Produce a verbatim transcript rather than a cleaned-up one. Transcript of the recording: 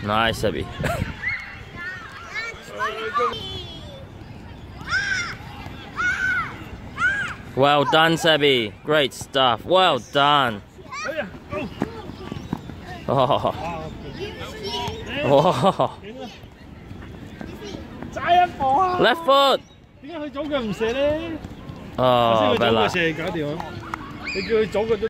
Nice, Sebby. Well done, Sebby. Great stuff. Well done. Oh. Oh. Left foot. 點解佢左腳唔射咧？ Oh, Bella. 射搞掂啊！你叫佢左腳都。